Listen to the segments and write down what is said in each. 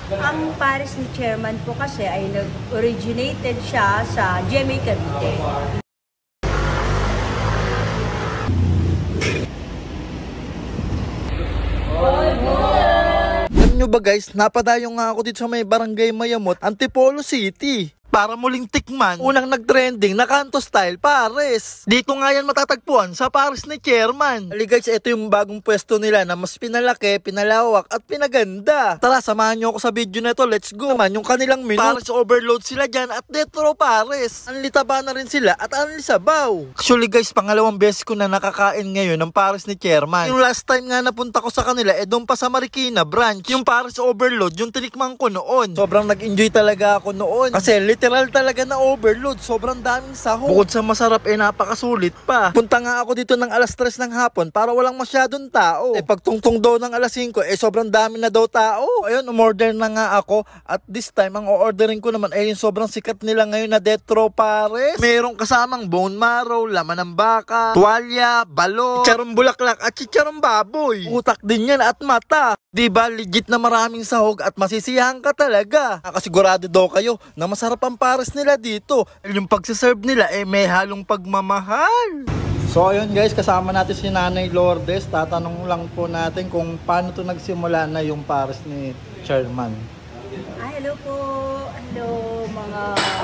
Ang Paris ni Chairman po kasi ay nag-originated siya sa GMA Cavite. Alam nyo ba guys, napadayo nga ako dito sa may barangay Mayamot, Antipolo City. Para muling tikman, unang nag-trending na kanto style Pares. Dito nga yan matatagpuan sa Pares ni Chairman. Ali guys, ito yung bagong pwesto nila na mas pinalaki, pinalawak at pinaganda. Tara, samahan nyo ako sa video na ito, let's go. Naman yung kanilang menu, Pares overload sila dyan at Detro Pares. Anli taba na rin sila at anli sabaw. Actually guys, pangalawang beses ko na nakakain ngayon ng Pares ni Chairman. Yung last time nga napunta ko sa kanila, doon pa sa Marikina branch. Yung Pares overload, yung tinikman ko noon. Sobrang nag-enjoy talaga ako noon. Kasi literal talaga na overload. Sobrang daming sahog. Bukod sa masarap, napakasulit pa. Punta nga ako dito ng alas 3 ng hapon para walang masyadong tao. Pagtungtong daw ng alas 5, sobrang dami na daw tao. Ayun, umorder na nga ako. At this time, ang ordering ko naman yung sobrang sikat nila ngayon na Detro Pares. Merong kasamang bone marrow, laman ng baka, tuwalya, balot, chicharong bulaklak at chicharong baboy. Utak din yan at mata. Diba, legit na maraming sahog at masisiyahan ka talaga. Nakasigurado daw kayo na masarap ang Pares nila dito. Yung pagsiserve nila may halong pagmamahal. So ayun guys, kasama natin si Nanay Lourdes. Tatanong lang po natin kung paano to nagsimula na yung Pares ni Chairman. Hello po. Hello mga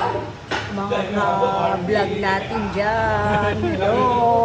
vlog natin dyan. Hello.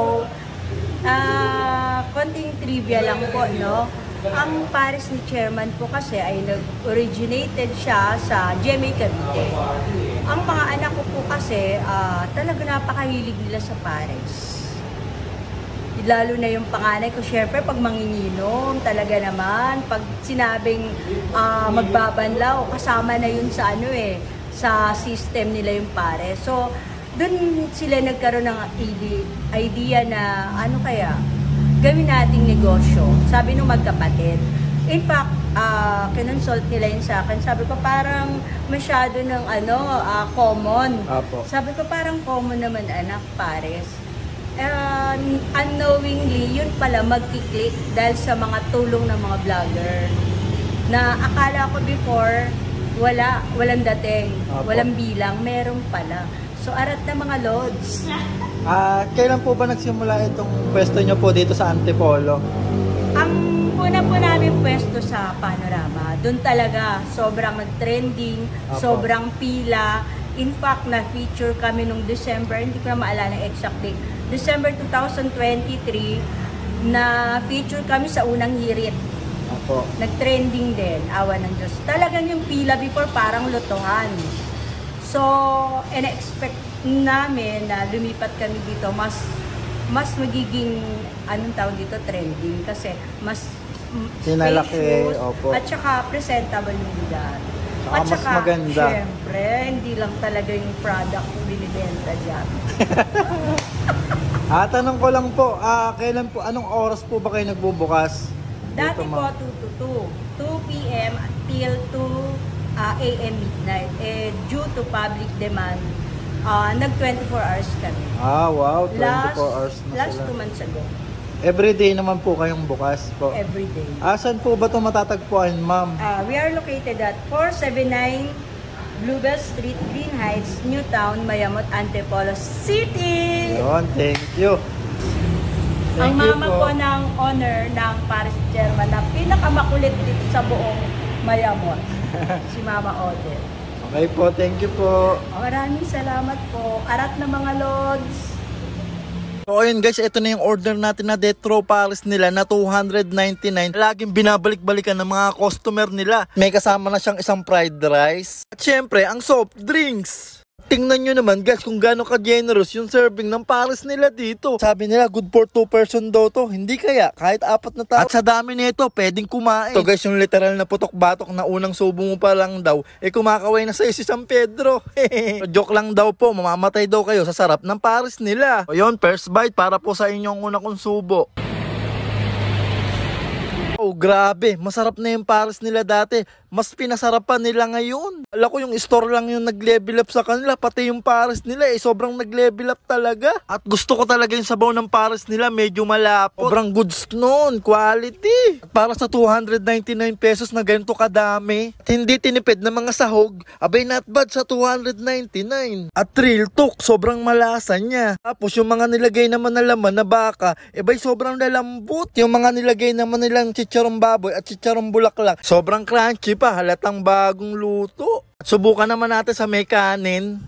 Konting trivia lang po, no? Ang Pares ni Chairman po kasi ay nag-originated siya sa GMA Cavite. Ang mga anak ko po kasi talaga napakahilig nila sa Pares. Lalo na yung panganay ko, syempre pag manginginom, talaga naman, pag sinabing magbabanlaw, kasama na yun sa sa system nila yung Pares. So, dun sila nagkaroon ng idea na gawin nating negosyo. Sabi nung magkapatid. In fact, kinonsult nila yun sa akin. Sabi ko parang masyado ng common. Apo. Sabi ko parang common naman anak, Pares. Unknowingly, yun pala magkiklik dahil sa mga tulong ng mga vlogger. Na akala ko before, walang dating, Apo. walang bilang, meron pala. So, arat na mga lods. Kailan po ba nagsimula itong pwesto nyo po dito sa Antipolo? Ang una po namin pwesto sa Panorama. Doon talaga, sobrang nag-trending, sobrang pila. In fact, na-feature kami nung December, hindi ko na maalala exact date. December 2023, na-feature kami sa unang hirit. Apo. Nag-trending din, awa ng Diyos. Talagang yung pila before parang lutuhan. So, in-expect namin na lumipat kami dito, mas magiging, trending. Kasi mas Sinalaki, spacious, opo. at saka presentable yung lugar. At saka mas maganda. Syempre, hindi lang talaga yung product yung binibenta dyan. Tanong ko lang po, kailan po, anong oras po ba kayo nagbubukas? Dati Dito, po, 2 p.m. till 2 a.m. midnight. Due to public demand, nag-24 hours kami. Wow, 24 hours na last sila. 2 months ago. Everyday naman po kayong bukas po. Every day. Saan po ba ito matatagpuan, ma'am? We are located at 479 Bluebell Street, Green Heights, Newtown, Mayamot, Antipolo City! Yun, thank you. Ang mama po ng owner ng Pares Chairman na pinakamakulit dito sa buong Mayamot. Si Mama Odette. Okay po, thank you po. Maraming salamat po. Arat na mga lods. So ayun guys, ito na yung order natin na Detro Pares nila na 299. Laging binabalik-balikan ng mga customer nila. May kasama na siyang isang fried rice. At syempre, ang soft drinks. Tingnan nyo naman guys kung gaano ka-generous yung serving ng Pares nila dito. Sabi nila good for 2 person daw to. Hindi kaya, kahit 4 na tao. At sa dami nito, pwedeng kumain. Ito guys, yung literal na putok-batok na unang subo mo pa lang daw, kumakaway na sa'yo si San Pedro. Joke lang daw po, mamamatay daw kayo sa sarap ng Pares nila. O yun, first bite para po sa inyong una kong subo. Oh, grabe. Masarap na yung pares nila dati. Mas pinasarapan nila ngayon. Alam ko yung store lang yung nag-level up sa kanila. Pati yung pares nila sobrang nag-level up talaga. At gusto ko talaga yung sabaw ng pares nila. Medyo malapot. Sobrang goods nun. Quality. At para sa 299 pesos na ganito kadami. At hindi tinipid na mga sahog. Abay, not bad sa 299. At real talk, sobrang malasa niya. Tapos yung mga nilagay naman na laman na baka, bay sobrang lalambot. Yung mga nilagay naman nilang chicharong baboy at chicharong bulaklak, sobrang crunchy pa, halatang bagong luto. At subukan naman natin sa may kanin.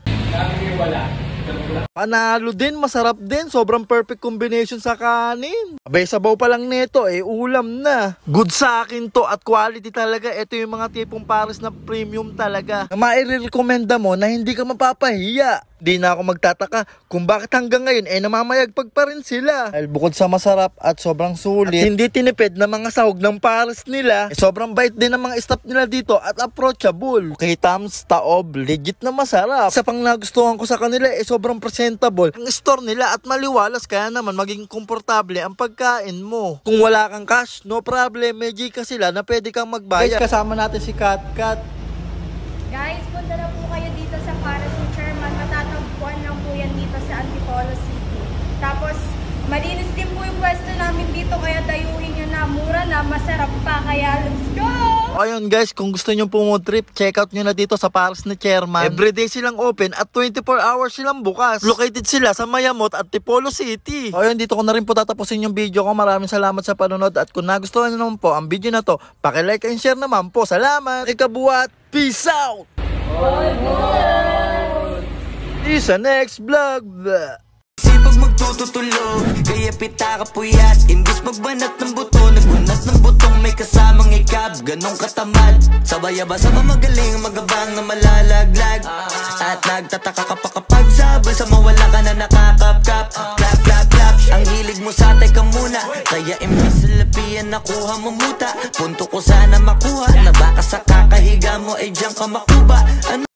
Panalo din, masarap din. Sobrang perfect combination sa kanin. Abay, sabaw pa lang nito, ulam na. Good sa akin to at quality talaga. Ito yung mga tipong pares na premium talaga. Na maire-recommenda mo na hindi ka mapapahiya. Di na ako magtataka kung bakit hanggang ngayon namamayagpag pa rin sila. Dahil bukod sa masarap at sobrang sulit, at hindi tinipid na mga sahog ng pares nila, sobrang bait din ng mga staff nila dito at approachable. Okay, thumbs, taob, legit na masarap. Isa pang nagustuhan ko sa kanila sobrang presentable ang store nila at maliwalas, kaya naman maging komportable ang pagkain mo. Kung wala kang cash, no problem, may Gcash sila na pwede kang magbayad. Guys, kasama natin si Katkat. Guys, punta na po kayo dito sa Pares ni Chairman. Matatagpuan lang po yan dito sa Antipolo City. Tapos, malinis din po yung pwesto namin dito, kaya dayuhin nyo na. Mura na, masarap pa, kaya let's go! Ayun guys, kung gusto nyo pong trip, check out nyo na dito sa Pares ni Chairman. Everyday silang open at 24 hours silang bukas. Located sila sa Mayamot at Antipolo City. Ayun, dito ko na rin po tatapusin yung video ko. Maraming salamat sa panonood at kung nagustuhan nyo naman po ang video na to, paki-like and share naman po. Salamat! Ikabuhat! Peace out! See you sa next vlog! Sipag magtututulog, kaya pita ka puyat. Imbis magbanat ng buto, nagbanat ng butong may kasamang ikab. Ganong katamad, sabay-aba sa magaling, magabang na malalaglag. At nagtataka ka pa kapag sabay sa mawala ka na nakakapkap. Clap, clap, clap, ang hilig mo sa teka muna. Kaya imbis sa lapian nakuha mo muta. Punto ko sana makuha, na baka sa kakahiga mo ay diyan ka makuba. Ano